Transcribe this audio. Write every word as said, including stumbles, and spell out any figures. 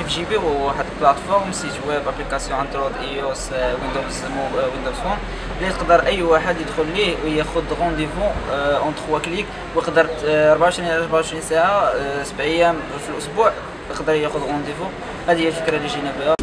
في جيبي هو واحد البلاتفورم سيت ويب ابليكاسيون اندرويد اي او اس ويندوز ويندوز فون اللي يقدر اي واحد يدخل ليه وياخذ رونديفو اون ثلاثة كليك، ويقدر أربعة وعشرين على أربعة وعشرين ساعه سبع ايام في الاسبوع يقدر ياخذ رونديفو. هذه هي الفكره اللي جينا بها.